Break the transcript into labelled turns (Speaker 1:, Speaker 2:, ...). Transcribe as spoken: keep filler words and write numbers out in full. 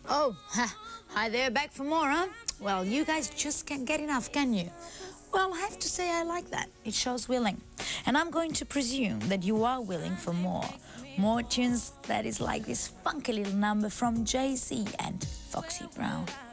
Speaker 1: Oh, ha, hi there, back for more, huh? Well, you guys just can't get enough, can you? Well, I have to say I like that. It shows willing. And I'm going to presume that you are willing for more. More tunes that is like this funky little number from Jay-Z and Foxy Brown.